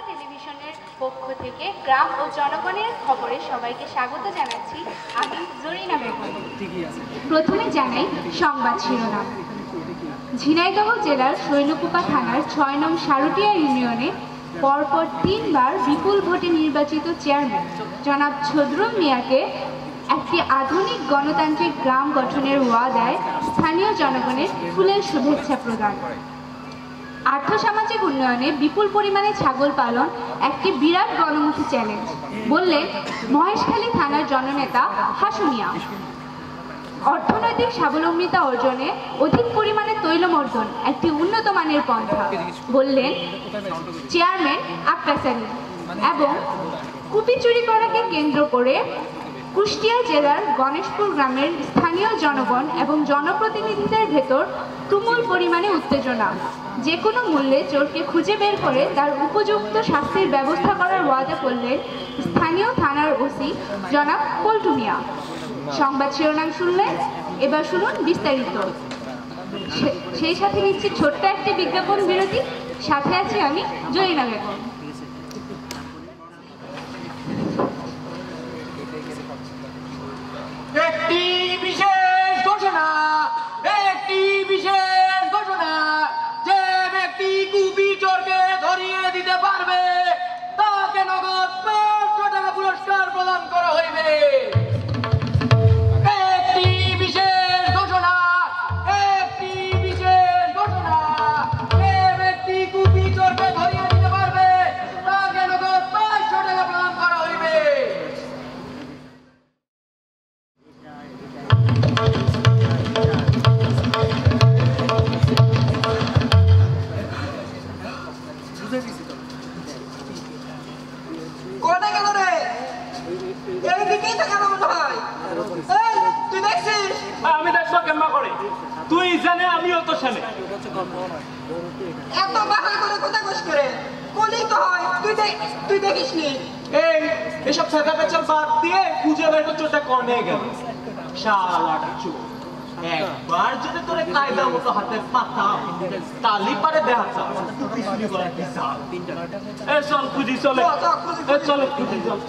টেলিভিশনের পক্ষ থেকে গ্রাম ও জনগণের খবরে সবাইকে স্বাগত জানাচ্ছি। আমি জরিনা বেগম। প্রথমে জানাই সংবাদ শিরোনাম। ঝিনাইদহ জেলার শৈলকুপা থানার ৬ নং সারুটিয়া ইউনিয়নে পরপর ৩ বার বিপুল ভোটে নির্বাচিত চেয়ারম্যান জনাব ছদরুল মিয়াকে একটি আধুনিক গণতান্ত্রিক গ্রাম গঠনের ওয়াদায় স্থানীয় জনগণের ফুলের শুভেচ্ছা প্রদান। আর্থসামাজিক উন্নয়নে বিপুল পরিমাণে ছাগল পালন একটি বিরাট গণমুখী চ্যালেঞ্জ, বললেন মহেশখালী থানার জননেতা হাসু মিয়া। অর্থনৈতিক স্বাবলম্বিতা অর্জনে অধিক পরিমাণে তৈলমর্দন একটি উন্নত মানের পন্থা, বললেন চেয়ারম্যান আক্তার সালিম। এবং কুপি চুরি করাকে কেন্দ্র করে কুষ্টিয়া জেলার গণেশপুর গ্রামের স্থানীয় জনগণ এবং জনপ্রতিনিধিদের ভেতর তুমুল পরিমাণে উত্তেজনা। যে কোনো মূল্যে চোরকে খুঁজে বের করে তার উপযুক্ত শাস্তির ব্যবস্থা করার ওয়াদা করলেন স্থানীয় থানার ওসি জনাব পল্টু মিয়া। সংবাদ শিরোনাম শুনলেন, এবার শুনুন বিস্তারিত। সেই সাথে নিচ্ছি ছোট্ট একটি বিজ্ঞাপন বিরতি। সাথে আছি আমি জরিনা বেগম। একটি বিশেষ ঘোষণা, একটি বিশেষ ঘোষণা। যে ব্যক্তি কুপি চোরকে ধরিয়ে দিতে পারবে তাকে নগদ ৫০০ টাকা পুরস্কার প্রদান করা হইবে। একটি বিশেষ ঘোষণা, একটি বিশেষ ঘোষণা। যে ব্যক্তি কুপি চোরকে ধরিয়ে দিতে পারবে তাকে নগদ ৫০০ টাকা প্রদান করা হইবে। কোথায় গেল রে? এইদিকেই তো গেল মনে হয়। এই, তুই দেখছিস? আমি দেখবো কেমন করে? তুই জানে আমিও তো জানে। এত বাহার করে কোথায় গোস করে বলি তো হয়। তুই দেখিস নি? এসব ছাগা পেছন বাদ দিয়ে খুঁজে বের করছে ওটা কনে গেল শালাটা চোর। একবার যদি তোরে কায়দা মতো হাতে পাতাম তালি পারে দেখা টুপি চুরি করার কি চাল। চল খুঁজি, চলে চলে খুঁজি চল।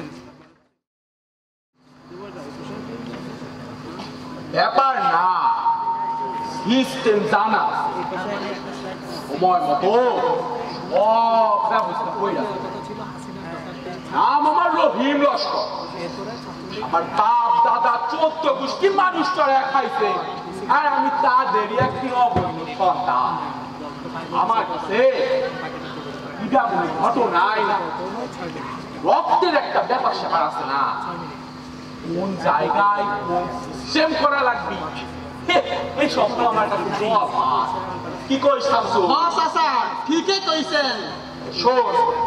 ব্যাপার না, সিস্টেম জানা, সময় মতো সব ব্যবস্থা কইরা। নাম আমার রহিম লস্কর। আমার বাপ দাদা 14 গোষ্ঠী মানুষ চড়া খাইছে, আর আমি তাদেরই একটি অবৈধ সন্তান। আমার কাছে ইডা বলে ঘটনাই না, রক্তের একটা ব্যাপার স্যাপার আছে না। কোন জায়গায় কোন সিস্টেম করা লাগবে এই সব তো আমার কাছে জবাব। কি কইস শামসু? হ্যাঁ চাচা, ঠিকই কইছেন। শোন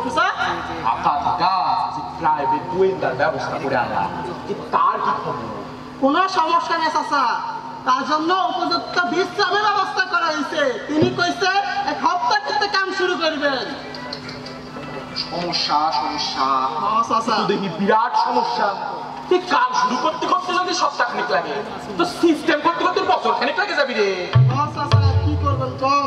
প্রাইভেট গোয়েন্দার ব্যবস্থা করে আনলাম, তার কি খবর? কোনো সমস্যা নেই চাচা, তার জন্য উপযুক্ত বিশ্রামের ব্যবস্থা করা হয়েছে। তিনি কইছে 1 সপ্তাহ করতে কাম শুরু করবেন। সমস্যা সমস্যা হ্যাঁ চাচা, দেখি বিরাট সমস্যা। তুই কাম শুরু করতে করতে যদি সপ্তাহখানেক লাগে, তো সিস্টেম করতে করতে বছরখানেক লাগে যাবি রে। হ্যাঁ চাচা, কি করবেন কোন?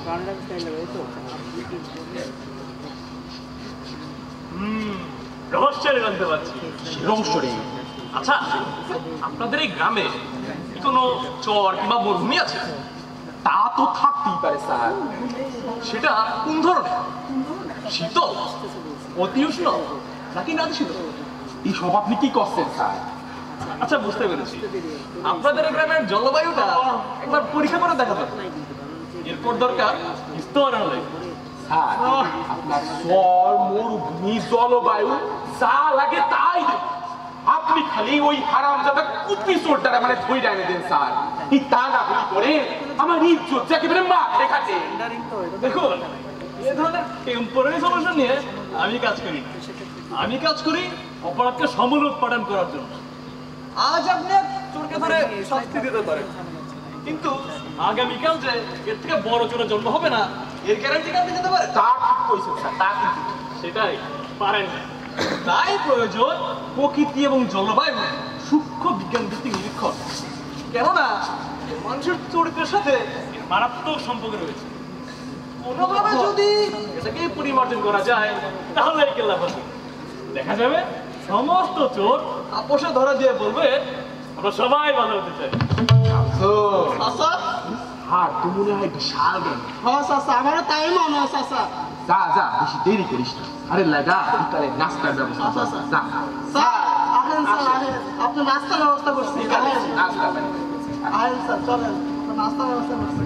রহস্যের জানতে পারছি। রহস্য রে। আচ্ছা, আপনাদের এই গ্রামে কি কোনো চর কিংবা মরুভূমি আছে? তা তো থাকতেই পারে স্যার। সেটা কোন ধরনের? শীতল, অতি উষ্ণ নাকি নাতিশীতল? এইসব আপনি কি করছেন স্যার? আচ্ছা, বুঝতে পেরেছি। আপনাদের এই গ্রামের জলবায়ুটা একবার পরীক্ষা করে দেখা যাবে। এরপর দরকার বিস্তর হলে স্যার আপনার চর মরুভূমি জলবায়ু যা লাগে তাই দেন। আপনি খালি ওই হারামজাদা কুপি চোরটারে মানে ধরে এনে দেন স্যার। এই তা না হলে পরে আমার ইজ্জত একেবারে মাঠে খাটে। দেখুন, এ ধরনের টেম্পোরারি সমস্যা নিয়ে আমি কাজ করি না। আমি কাজ করি অপরাধকে সমূল উৎপাদন করার জন্য। আজ আপনি চোরকে ধরে শাস্তি দিতে পারেন, কিন্তু আগামীকাল যে এর থেকে বড় চোরের জন্ম হবে না এর গ্যারান্টি আপনি দিতে পারেন? তা ঠিক কইছেন স্যার, তা কিন্তু সেটাই পারেন না। তাই প্রয়োজন প্রকৃতি এবং জলবায়ু সূক্ষ্ম বিজ্ঞান ভিত্তিক নিরীক্ষণ। কেননা মানুষের চরিত্রের সাথে এর মারাত্মক সম্পর্ক রয়েছে। কোনোভাবে যদি এটাকে শক্তি অর্জন করা যায় তাহলে এই কেল্লা ফতে দেখা যাবে সমস্ত চোর আপোষে ধরা দিয়ে বলবে আমরা সবাই ভালো হতে চাই। চাচা আর তো মনে হয় বিশাল জ্ঞান। হ্যাঁ চাচা আমারও তাই মনে হয় চাচা। যা যা বেশি দেরি করিস না, আরে লাগা বিকালে নাস্তার ব্যবস্থা আচ্ছা, আচ্ছা। যা স্যার আসেন স্যার আসেন, আপনি নাস্তার ব্যবস্থা করছি। নাস্তা আসেন স্যার চলেন, নাস্তার ব্যবস্থা করছি।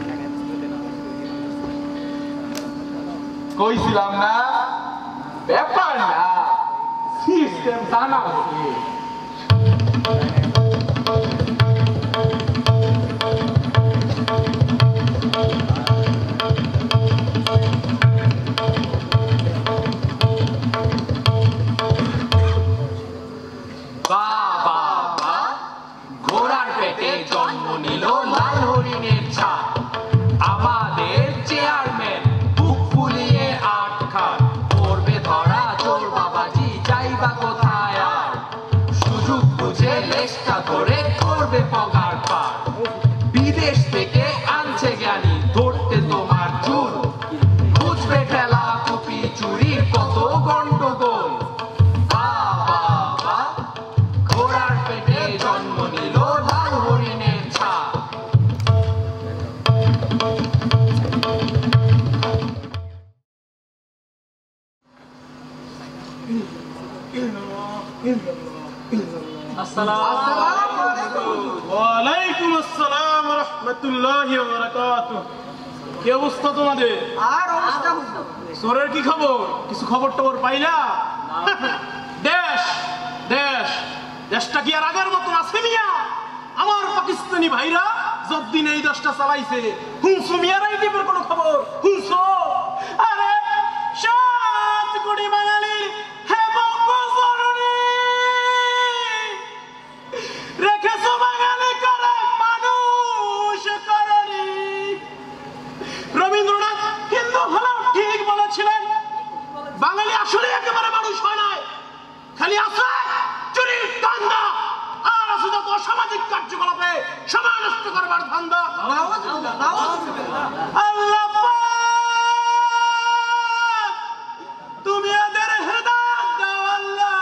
কইছিলাম না ব্যাপার না, সিস্টেম জানা আছে। ঘোড়ার পেটে জন্ম নিল লাল হরিণের ছাপ, আমাদের চেয়ারম্যান বুক ফুলিয়ে আট খান, পড়বে ধরা চোর বাবাজি যাইবা কোথায় আর, সুযোগ বুঝে লেজটা ধরে করবে পগার পার, বিদেশ থেকে আনছে জ্ঞানী ধরতে তোমার চুল, বুঝবে ফেলা কুপি চুরির কত গন্ডগোল। ঘোড়ার পেটে জন্ম নিল লাল হরিণের ছাপ। ওয়ালাইকুম আসসালাম ওয়া রাহমাতুল্লাহি ওয়া বারাকাতুহু। কি অবস্থা তোমাদের? আর অবস্থা চোরের কি খবর? কিছু খবর টবর পাইলা? দেশ দেশ দেশটা কি আর আগের মতন আছে মিয়া? আমার পাকিস্তানি ভাইরা যতদিন এই দেশটা চালাইছে হুনসো মিয়ার এই দ্বীপের কোনো খবর হুনসো? আরে ৭ কোটি বাঙালির হে বঙ্গজননী, রেখেছো বাঙালি করে মানুষ করনি। রবীন্দ্রনাথ হিন্দু হলেও ঠিক বলেছিলেন, বাঙালি আসলে একেবারে মানুষ হয় নাই, খালি আছে চুরির ধান্দা আর আছে যত সামাজিক কার্যকলাপে সময় নষ্ট করবার ধান্দা। আল্লাহ পাক, তুমি এদের হেদায়েত দাও আল্লাহ।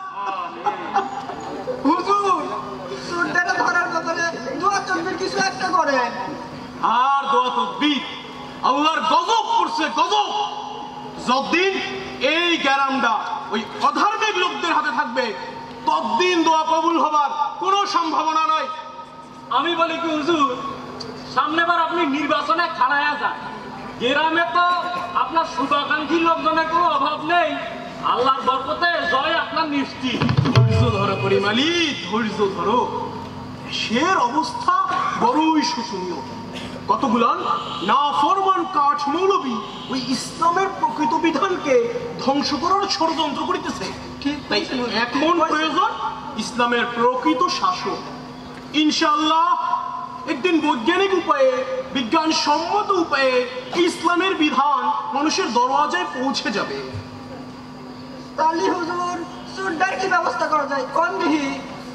হুজুর চোরদের ধরার ব্যাপারে দোয়া তকবীর কিছু একটা করেন। আর দোয়া তকবীর, আল্লাহর গজব পড়ছে গজব। যতদিন এই গ্যারামটা ওই অধার্মিক লোকদের হাতে থাকবে ততদিন দোয়া কবুল হবার কোনো সম্ভাবনা নয়। আমি বলি কি হুজুর, সামনেবার আপনি নির্বাচনে খাড়ায়া যান, গ্রামে তো আপনার শুভাকাঙ্ক্ষী লোকজনের কোনো অভাব নেই, আল্লাহর বরকতে জয় আপনার নিশ্চিত। ধৈর্য ধরো পরিমালি, ধৈর্য ধরো। দেশের অবস্থা বড়ই শোচনীয়। কতগুলান নাফরমান কাঠ মৌলবী ওই ইসলামের প্রকৃত বিধানকে ধ্বংস করার ষড়যন্ত্র করিতেছে। ঠিক তাই এখন প্রয়োজন ইসলামের প্রকৃত শাসক। ইনশাআল্লাহ একদিন বৈজ্ঞানিক উপায়ে, বিজ্ঞান সম্মত উপায়ে ইসলামের বিধান মানুষের দরওয়াজায় পৌঁছে যাবে। তাহলে হুজুর চোরদের কি ব্যবস্থা করা যায় কোন দিহি?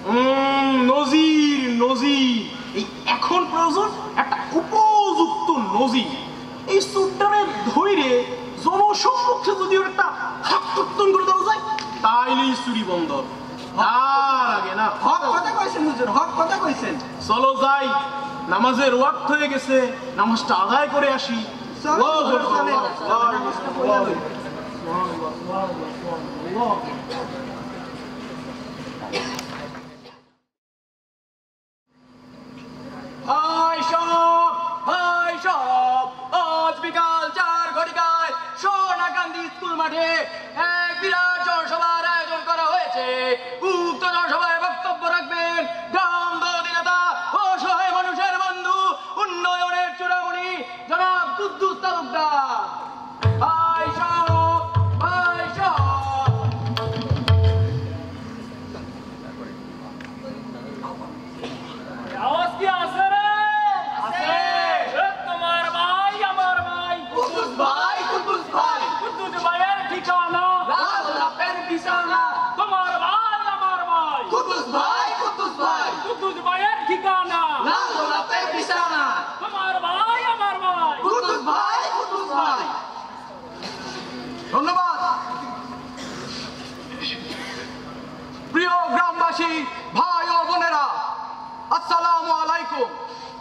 নজির নজির, এই এখন প্রয়োজন একটা উপযুক্ত নজির। এই সুটটারে ধৈরে জনসম্মুখে যদি একটা হাতকর্তন করে দেওয়া যায় তাইলেই চুরি বন্ধ। তার আগে না। হক কথা কইছেন হুজুর, হক কথা কইছেন। চলো যাই, নামাজের ওয়াক্ত হয়ে গেছে, নামাজটা আদায় করে আসি। চলো হুজুর, চলেন। নামাজটা পড়ে লই। হাই সব, হাই সব, আজ বিকাল 4 ঘটিকায় সোনাকান্দি স্কুল মাঠে এক বিরাট জনসভার আয়োজন করা হয়েছে। উক্ত জনসভায় বক্তব্য রাখবেন গ্রাম দলদি নেতা, অসহায় মানুষের বন্ধু, উন্নয়নের চূড়ামণি জনাব কুদ্দুস তালুকদার। হাই সব, হাই সব। আওয়াজ কি আছে রে? আছে। তোমার ভাই আমার ভাই কুদ্দুস ভাই, কুদ্দুস ভাই, কুদ্দুস ভাইয়ের ঠিকানা রাজলাপের বিছানা। তোমার ভাই আমার ভাই কুদ্দুস ভাই, কুদ্দুস ভাই, কুদ্দুস ভাইয়ের ঠিকানা রাজলাপের বিছানা। তোমার ভাই আমার ভাই কুদ্দুস ভাই, কুদ্দুস ভাই। ধন্যবাদ। প্রিয় গ্রামবাসী, ভাই ও বোনেরা, আসসালামু আলাইকুম।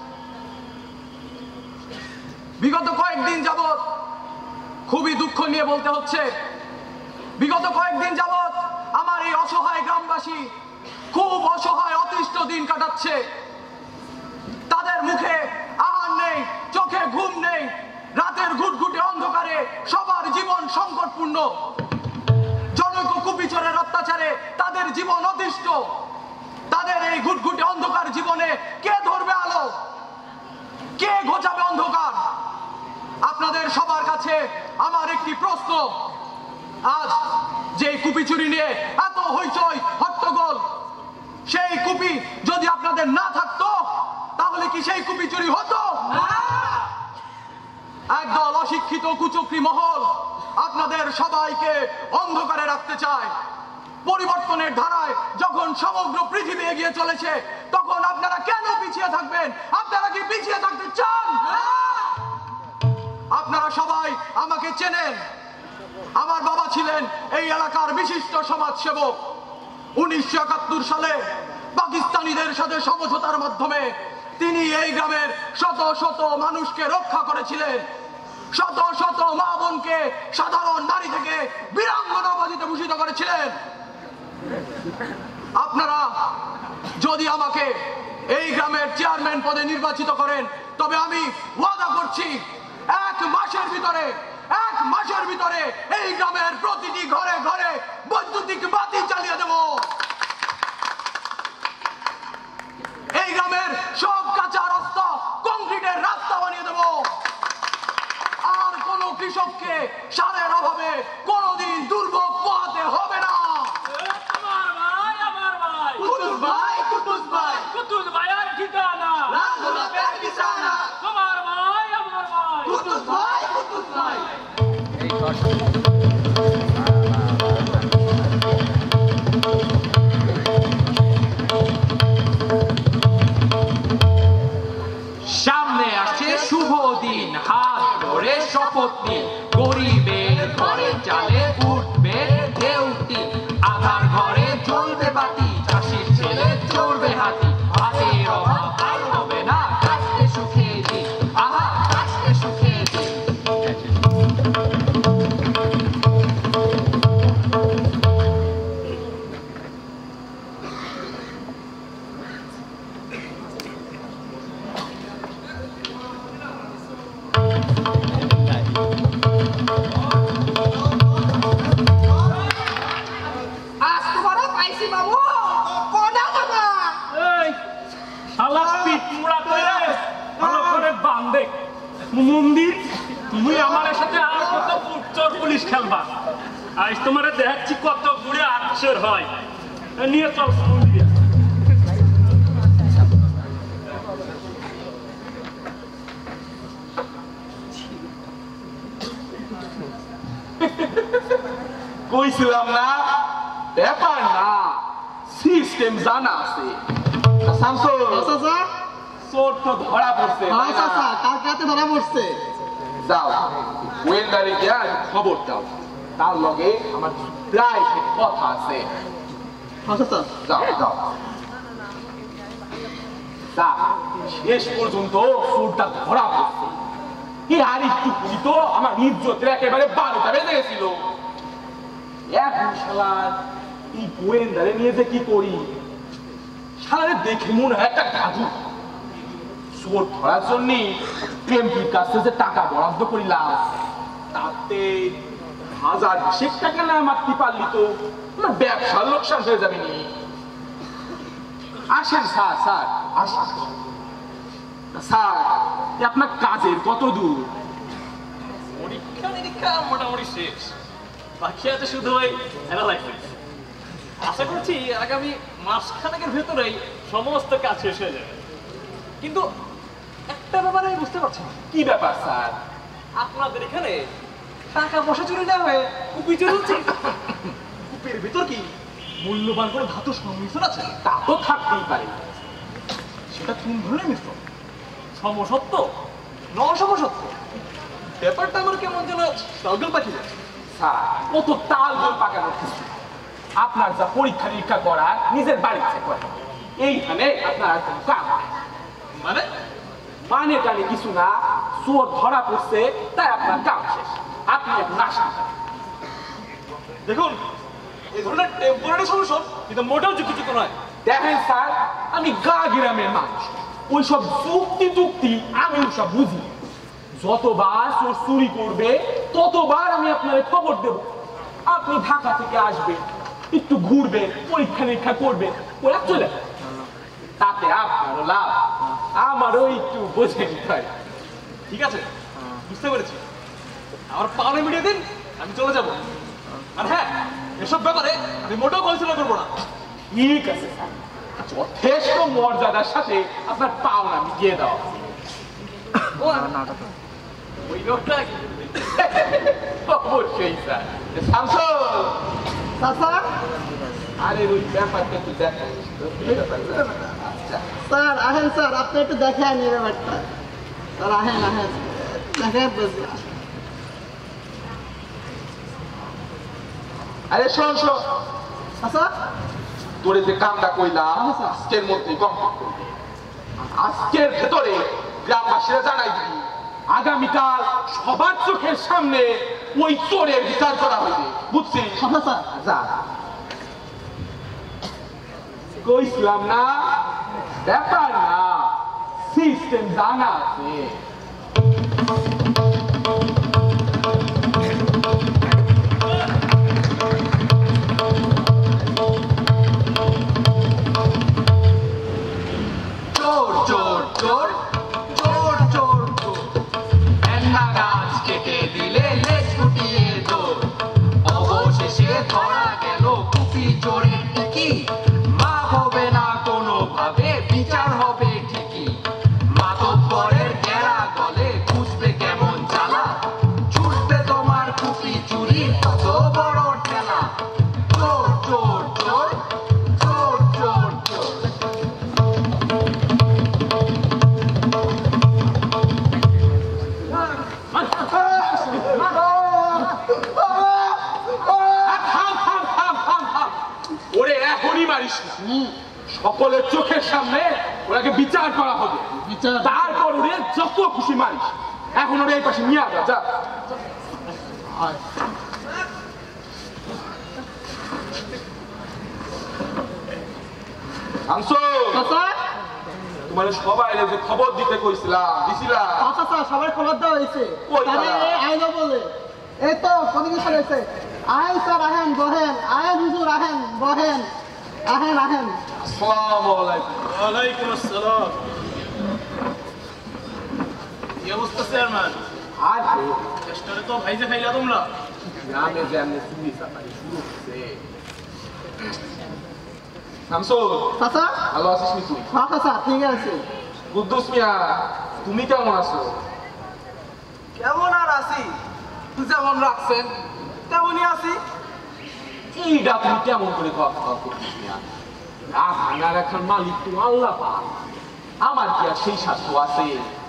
বিগত কয়েকদিন যাবৎ খুবই দুঃখ নিয়ে বলতে হচ্ছে, বিগত কয়েকদিন যাবৎ আমার এই অসহায় গ্রামবাসী খুব অসহায় অতিষ্ঠ দিন কাটাচ্ছে। তাদের মুখে আহার নেই, চোখে ঘুম নেই, রাতের ঘুটঘুটে অন্ধকারে সবার জীবন সংকটপূর্ণ। জনৈক কুপিচরের অত্যাচারে তাদের জীবন অতিষ্ঠ। তাদের এই ঘুটঘুটে অন্ধকার জীবনে কে ধরবে আলো, কে ঘোচাবে অন্ধকার? আপনাদের সবার কাছে আমার একটি প্রশ্ন, আজ যে কুপি চুরি নিয়ে এত হইচই হট্টগোল, সেই কুপি যদি আপনাদের না থাকতো তাহলে কি সেই কুপি চুরি হতো? একদল অশিক্ষিত কুচক্রী মহল আপনাদের সবাইকে অন্ধকারে রাখতে চায়। পরিবর্তনের ধারায় যখন সমগ্র পৃথিবী এগিয়ে চলেছে, তখন আপনারা কেন পিছিয়ে থাকবেন? আপনারা কি পিছিয়ে থাকতে চান? আপনারা সবাই আমাকে চেনেন। আমার বাবা ছিলেন এই এলাকার বিশিষ্ট সমাজসেবক। 1971 সালে পাকিস্তানিদের সাথে সমঝোতার মাধ্যমে তিনি এই গ্রামের শত শত মানুষকে রক্ষা করেছিলেন। শত শত মা বোনকে সাধারণ নারী থেকে বীরাঙ্গনা উপাধিতে ভূষিত করেছিলেন। আপনারা যদি আমাকে এই গ্রামের চেয়ারম্যান পদে নির্বাচিত করেন, তবে আমি ওয়াদা করছি 1 মাসের ভিতরে এই গ্রামের প্রতিটি ঘরে ঘরে বৈদ্যুতিক বাতি চালিয়ে দেব। এই গ্রামের সব কাঁচা রাস্তা কংক্রিটের রাস্তা বানিয়ে দেব। আর কোন কৃষককে সারের অভাবে কোনদিন দুর্ভোগ পোহাতে হবে না। কুতুস ভাই আর ঠিকানা তোমার ভাই আমার ভাই। কুতুস ভাই সামনে আসছে শুভ দিন, হাত ধরে শপথ নিন, গরিবের ঘরে চালে উঠবে ঢেউটি, আধার ঘরে জ্বলবে বাতি, চাষির ছেলে চড়বে হাতি, ভাতের অভাব আর হবে না, কাশতে সুখে দিন, আহা কাশতে সুখে দিন। আজ তোমারে পাইছি বাবু, কোনা বাবা। এই শালা পিঠ মুড়া করে ভালো করে বাঁধে মন্দির। তুমি আমার সাথে আর কত উচ্চর পুলিশ খেলবা? আজ তোমারে দেখাচ্ছি কত গুড়ে আক্ষর হয়। নিয়ে চল মন্দিরে। কইছিলাম না, ব্যাপার না, সিস্টেম জানা আছে। শামসুল, চাচা, চোর তো ধরা পড়ছে। হ্যাঁ চাচা, কালকে রাতে ধরা পড়ছে। যাও গোয়েন্দারে গিয়া খবর দাও, তার লগে আমার প্রাইভেট কথা আছে। হ্যাঁ চাচা। যাও যাও। তা শেষ পর্যন্ত চোরটা ধরা পড়ছে। আর একটু পুরি তো আমার ইজ্জতের একেবারে 12টা বেজে গেছিল। এখন শালার এই গোয়েন্দারে নিয়ে যে কি করি, শালারে দেখে মনে হয় একটা গাধু। চোর ধরার জন্য এমপির কাছে যে টাকা বরাদ্দ করিলাম, তাতে 1000 টাকা না মারতে পারলি তো আমার ব্যবসার লোকসান হয়ে যাবে নি। আসেন স্যার, স্যার আসেন স্যার, আপনার কাজের কত দূর? পরীক্ষা নিরীক্ষা মোটামুটি শেষ, বাকি আছে শুধু ওই অ্যানালাইসিস। আশা করছি আগামী মাসখানেকের ভেতরেই সমস্ত কাজ শেষ হয়ে যাবে। কিন্তু একটা ব্যাপারে আমি বুঝতে পারছি না। কি ব্যাপার স্যার? আপনাদের এখানে টাকা পয়সা চুরি না হয়ে কুপি চুরি হচ্ছে। কুপির ভিতর কি মূল্যবান কোনো ধাতু সংমিশ্রণ আছে? তা তো থাকতেই পারে। সেটা কোন ধরনের মিশ্রণ? সমসত্ব, নসমসত্ব? ব্যাপারটা আমার কেমন যেন স্ট্রাগল পাঠিয়ে যাচ্ছে। স্যার কত তাল গোল পাকানোর কিছু, আপনার যা পরীক্ষা নিরীক্ষা করার নিজের বাড়িতে করেন, এইখানে আপনার আর কোনো কাম নাই। মানে মানে টানে কিছু না, চোর ধরা পড়ছে তাই আপনার কাম শেষ, আপনি এখন আসেন। দেখুন, এই ধরনের টেম্পোরারি সলিউশন কিন্তু মোটেও যুক্তিযুক্ত নয়। দেখেন স্যার, আমি গা গ্রামের মানুষ, ওইসব যুক্তি আমি ওসব বুঝি। যতবার চোর চুরি করবে ততবার আমি আপনার খবর দেব। আপনি ঢাকা থেকে আসবেন, একটু ঘুরবেন, পরীক্ষা নিরীক্ষা করবেন, ওরা চলে যাবে। তাতে আপনারও লাভ, আমারও একটু বোঝে নিতে হয়। ঠিক আছে, বুঝতে পেরেছি। আমার পাওনা মিডিয়া দিন, আমি চলে যাব। আর হ্যাঁ, এসব ব্যাপারে আমি মোটেও কনসিডার করবো না। ঠিক আছে স্যার, যথেষ্ট মর্যাদার সাথে আপনার পাওনা মিটিয়ে দেওয়া। ওই লোকটা অবশ্যই স্যার। শামসুল, চাচা আরে ওই ব্যাপারটা একটু দেখেন। স্যার আহেন স্যার, আপনি একটু দেখেন এই ব্যাপারটা। স্যার আহেন আহেন দেখেন বুঝলাম। আরে শোন, আচ্ছা তোরে যে কামটা কইলাম আজকের মধ্যেই কমপ্লিট করবি। আজকের ভেতরে গ্রামবাসীরা জানাই দিবি, আগামীকাল সবার চোখের সামনে ওই চোরের বিচার করা হইবে, বুঝছিস? আচ্ছা স্যার। যা, কইছিলাম না, ব্যাপার না, সিস্টেম জানা আছে। চোর চোর চোর চোর চোর চোর, একটা গাছ কেটে দিলে লেজ ফুটিয়ে দৌড়, অবশেষে ধরা গেল কুপি চোরের টিকি। মা হবে না কোনোভাবে, বিচার হবে ঠিকই। মাতব্বরের গেরা গলে বুঝবে কেমন জ্বালা, ছুটবে তোমার কুপি চুরি কত বড় ঠেলা। চোর চোর চোর চোর চোর চোর। ওরে এখনই মারিস না, সকলের চোখের সামনে ওরাকে বিচার করা হবে। তারপর ওরে যত খুশি মারিস। এখন ওরে এই পাশে নিয়ে আসা যা। চাচা তোমার সবাই যে খবর দিতে কইছিলাম, দিছিলাম? আচ্ছা স্যার, সবাই খবর দেওয়া হয়েছে। ওই তাহলে তারা। আইলো বলে এই তো কমিউনিকেশন হয়েছে। আহেন স্যার আহেন বহেন, আহেন হুজুর আহেন বহেন, আহেন আহেন। আসসালামু আলাইকুম। ওয়ালাইকুম আসসালাম। কি অবস্থা চেয়ারম্যান? আর চেষ্টারে তো ভাইজে খাইলা তোমরা। গ্রামে যেমনি চুরি চাপারি শুরু হচ্ছে। শামসুল, চাচা ভালো আছিস নি তুই? হ্যাঁ চাচা ঠিক আছে। কুদ্দুস মিয়া, তুমি কেমন আছো? কেমন আর আছি, যেমন রাখছেন তেমনই আছি। এইটা তুমি কেমন করে কথা করছিস মিয়া? রাখানা রাখার মালিক তো আল্লাহ পাক, আমার কি আর সেই সাধ্য আছে?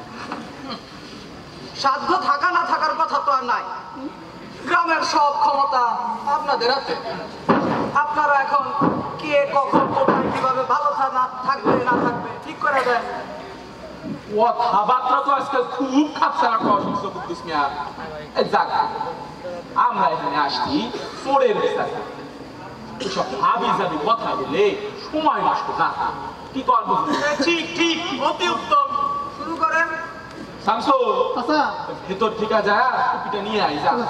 সাধ্য থাকা না থাকার কথা তো আর নাই। গ্রামের সব ক্ষমতা আপনাদের হাতে। আপনারা এখন কে কখন কোথায় কিভাবে ভালো থাকবে না থাকবে ঠিক করে দেন। কথাবার্তা তো আজকাল খুব খাপসারা করা শুনছো কুদ্দুস মিয়া। এই যাক, আমরা এখানে আসছি চোরের বিচার করতে। এসব ভাবি যাবি কথা বলে সময় নষ্ট না, কি করবো? ঠিক ঠিক, অতি উত্তম। শুরু করেন। শামসুল, আচ্ছা ভেতর ঠিক আছে, টুপিটা নিয়ে আই যা।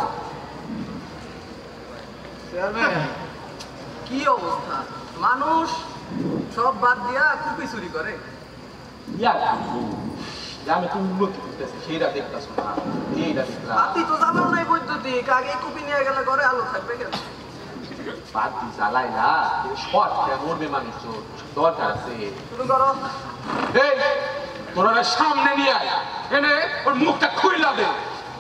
কি অবস্থা, মানুষ সব বাদ দিয়া কুপি চুরি করে। ইয়ার আমি তো উন্নতি করতেছি, সেইটা দেখতেছো না, এইটা দেখলাম। আপনি তো জানেন নাই বৈদ্যুতিক, আগে কুপি নিয়ে গেলে ঘরে আলো থাকবে কেন? বাতি জ্বালাই না, শর্ট খেয়ে মরবে মানুষ, দরকার আছে। শুরু করো। এই তোরা সামনে নিয়ে আয়, এনে ওর মুখটা খুইলা দে।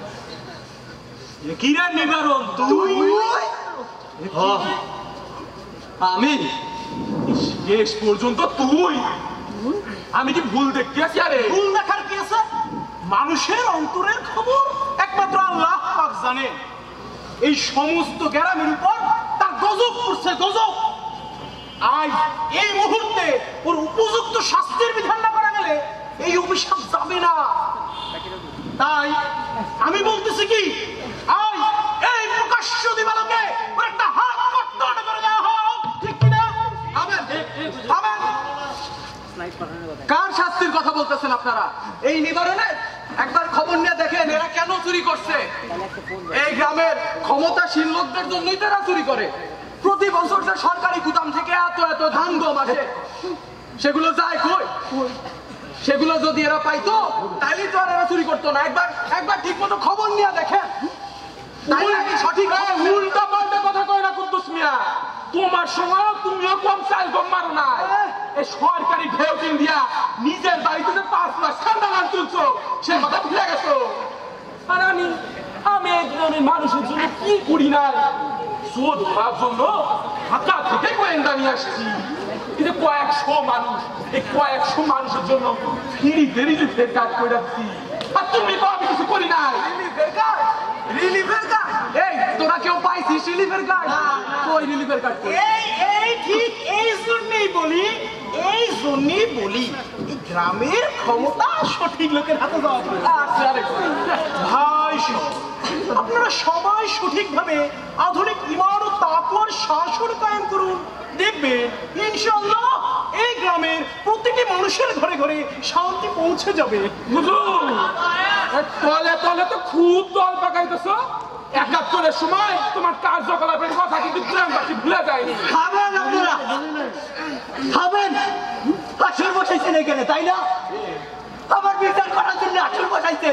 কিরা নিবারণ তুই? আমি শেষ পর্যন্ত তুই? আমি কি ভুল দেখতে আছি? আরে ভুল দেখার কি আছে? মানুষের অন্তরের খবর একমাত্র আল্লাহ পাক জানে। এই সমস্ত গ্রামের উপর তার গজব করছে, গজব। আজ এই মুহূর্তে ওর উপযুক্ত শাস্তির বিধান না করা গেলে এই অভিশাপ যাবে না। তাই আমি বলতেছি কি, আজ এই প্রকাশ্য দিবালোকে ওর একটা হাত কর্তন করে দেওয়া হোক, ঠিক কিনা? কার শাস্তির কথা বলতেছেন আপনারা? এই নিবারণে একবার খবর নিয়ে দেখেন এরা কেন চুরি করছে। এই গ্রামের ক্ষমতাশীল লোকদের জন্যই তারা চুরি করে। প্রতি বছর যে সরকারি গুদাম থেকে এত এত ধান গম আসে, সেগুলো যায় কই? সেগুলো যদি এরা পাইতো তাহলে তো আর এরা চুরি করতো না। একবার ঠিক মতো খবর নিয়ে দেখেন, তাই নাকি সঠিক উল্টা পাল্টা কথা কয় না কুদ্দুস মিয়া। তোমার সময় তুমিও কম চাল গম মারো না। এই সরকারি ঢেউটিন দিয়া নিজের বাড়িতে যে 5 লাখ সান্দালান তুলছো, সে কথা ভুলে গেছো। আর আমি এই গ্রামের মানুষের জন্য কি করি না, চোর ধরার জন্য ঢাকা থেকে গোয়েন্দা নিয়ে আসছি। কিন্তু কয়েকশো মানুষ, এই কয়েকশো মানুষের জন্য ফ্রিতে রিলিফের কাজ করে রাখছি। আর তুমি তো আমি কিছু করি নাই। রিলিফের কাজ? রিলিফের কাজ? এই তোরা কেউ পাইছিস রিলিফের কাজ? কই রিলিফের কাজ? এই ঠিক এই জন্যই বলি, এই গ্রামের ক্ষমতা সঠিক লোকের হাতে দেওয়া ভাই। আপনারা সবাই সঠিকভাবে আধুনিক ইমারত তাকওয়ার শাসন কায়েম করুন, দেখবেন ইনশাআল্লাহ এই গ্রামের প্রতিটি মানুষের ঘরে ঘরে শান্তি পৌঁছে যাবে। তলে তলে তো খুব দল পাকাইতেছো। 71-এর সময় তোমার কার্যকলাপের কথা কিন্তু গ্রামবাসী ভুলে যায়নি। খাবেন আপনারা, খাবেন। আসল বসাইছেন এখানে, তাই না? আমার বিচার করার জন্য আসল বসাইছেন।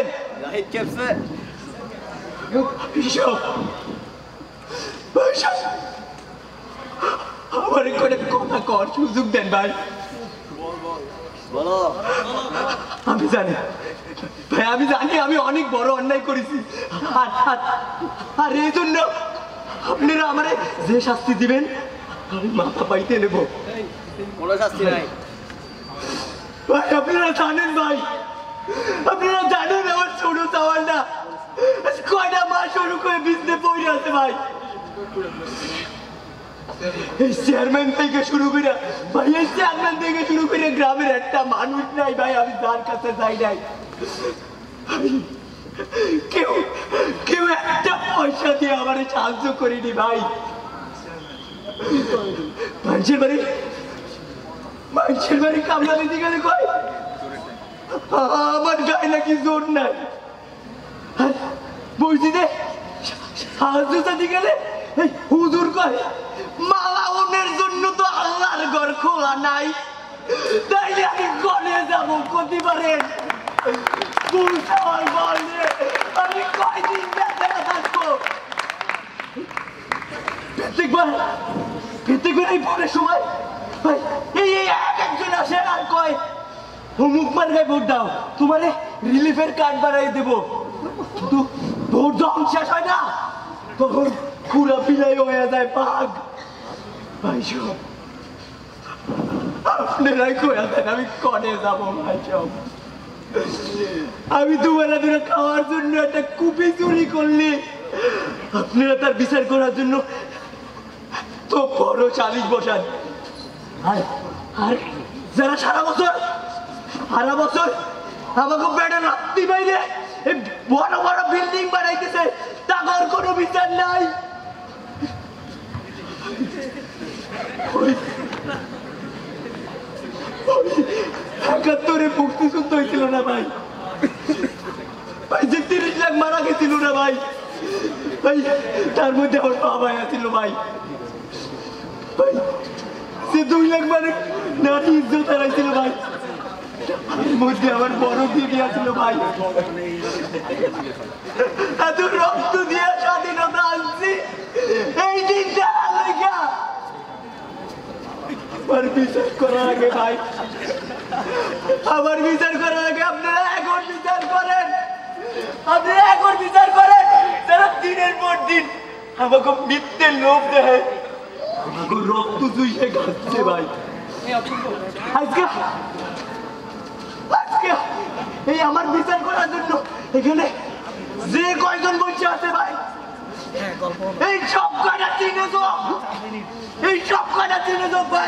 আমার করে কথা কর সুযোগ দেন ভাই। বলো। আমি জানি ভাই, আমি জানি আমি অনেক বড় অন্যায় করেছি। আর এই জন্য আপনারা আমারে যে শাস্তি দিবেন আমি মাথা পাইতে নেব। কোনো শাস্তি নাই ভাই। আপনারা জানেন ভাই, আপনারা জানেন আমার ছোট চাওয়ালটা কয়টা মাস শুরু করে বিজনে পড়ে আছে ভাই। এই চেয়ারম্যান থেকে শুরু করে ভাই, এই চেয়ারম্যান থেকে শুরু করে গ্রামের একটা মানুষ নাই ভাই আমি যার কাছে যাই নাই। কেউ একটা পয়সা দিয়ে আমার সাহায্য করিনি ভাই। মানুষের বাড়ি কামলা দিতে গেলে কয় আমার গায়ে নাকি জোর নাই। মসজিদে সাহায্য চাইতে গেলে হুজুর কয় মালাউনের জন্য তো আল্লাহর ঘর খোলা নাই, তাইলে আমি গনে যাবো করতে পারেন। আমি কয়দিন বেঁচে থাকবো? প্রত্যেকবার এই ভোটের সময় ভাই এই একজন আসে আর কয় অমুক মার্কায় ভোট দাও, তোমারে রিলিফের কার্ড বানাই দেবো। কিন্তু ভোট যখন শেষ হয় না তখন পুরা পিলাই হয়ে যায় বাঘ। ভাই সব আপনারাই কয়া দেন আমি কনে যাবো ভাই সব। আমি দুবেলা ধরে খাওয়ার জন্য একটা কুপি চুরি করলে আপনারা তার বিচার করার জন্য তো বড় সালিশ বসান। আর যারা সারা বছর আমাকে বেড়ে রাত্রি বাইরে বড় বড় বিল্ডিং বানাইতেছে তাদের কোনো বিচার নাই। ৭১-এ মুক্তিযুদ্ধ হয়েছিল না ভাই, যে ৩০ লাখ মারা গেছিল না ভাই, তার মধ্যে আমার বাবা ছিল ভাই। সে 2 লাখ মানে নারী ইজ্জত হারাইছিল ভাই, এর মধ্যে আমার বড় দিদি ছিল ভাই। এত রক্ত দিয়ে স্বাধীনতা আনছি, এই দিনটা লেখা আমার বিচার করার আগে ভাই, আমার বিচার করার আগে আপনারা এখন বিচার করেন। আপনারা এখন বিচার করেন যারা দিনের পর দিন আমাকে মিথ্যে লোভ দেয়, আমাকে রক্ত চুইয়ে খাচ্ছে ভাই। আজকে এই আমার বিচার করার জন্য এখানে যে কয়জন বসে আছে ভাই, এই সব কয়টা চিনে তো, এই সব কয়টা চিনে তো ভাই।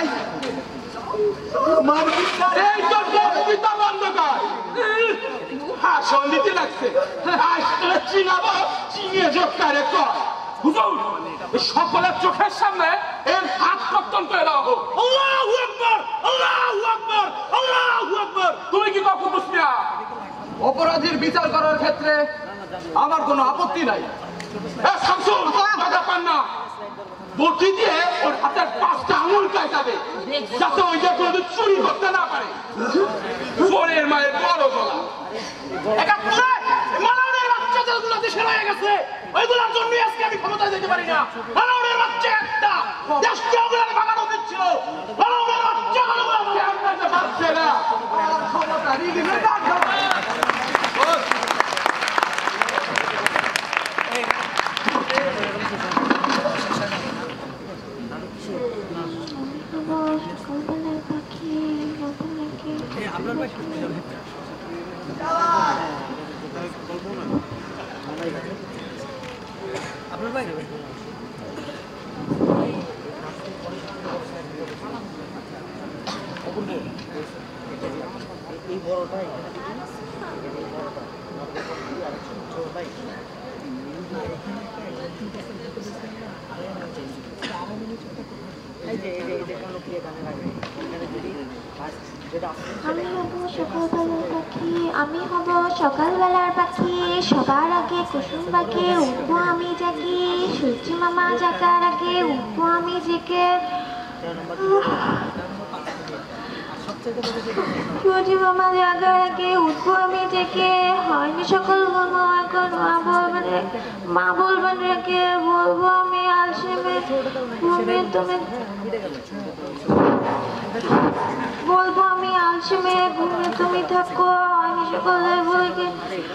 এই তো পিতা বন্ধ কর। হ্যাঁ সন্ধিতে লাগছে। আসলে চিনাবো, চিনিয়ে যোগ করে কর। হুজুর, এই সকলের চোখের সামনে এর হাত কর্তন করে দেওয়া হোক। আল্লাহু আকবার, আল্লাহু আকবার, আল্লাহু আকবার। তুমি কি কখন বুঝিয়া? অপরাধীর বিচার করার ক্ষেত্রে আমার কোনো আপত্তি নাই। শামসুল, কথা পান না। বটি দিয়ে ওর হাতের 5টা আঙুল কাটাবে, যাতে ওই যে কোনো চুরি করতে না পারে। চোরের মায়ের বড় গলা। একাত্তরে মানবের বাচ্চা যেগুলো দেশে রয়ে গেছে, ওইগুলোর জন্যই আজকে আমি ক্ষমতায় যেতে পারি না। মানবের বাচ্চা একটা দেশকে ওগুলোর ভাগানো উচিত ছিল। মানবের বাচ্চা গুলোকে আপনাকে পাচ্ছে না। ক্ষমতা রিলিজে কাজ হবে। আমি হব সকালবেলার পাখি, সবার আগে কুসুম পাখি, উঠবো আমি জাগি, সূর্যি মামা জাগার আগে উঠবো আমি জেগে। সূর্যি মামা জাগার আগে উঠবো আমি জেগে, হয়নি সকল বলবো এখন মা বলবেন রেখে, বলবো আমি আলসেমে ঘুমে তুমি, বলবো আমি আলসেমে ঘুমে তুমি থাকো, হয়নি সকলে বলকে।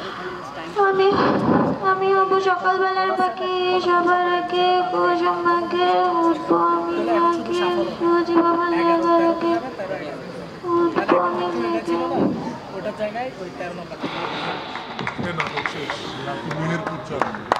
আমি হবো সকালবেলার পাখি, সবার আগে কুসুম আগে উঠবো আমি আগে, সূর্যি মামা জাগার আগে উঠবো আমি জেগে। ওটা জায়গায় ওইটা নাটক শেষ, মিনের পুত্র।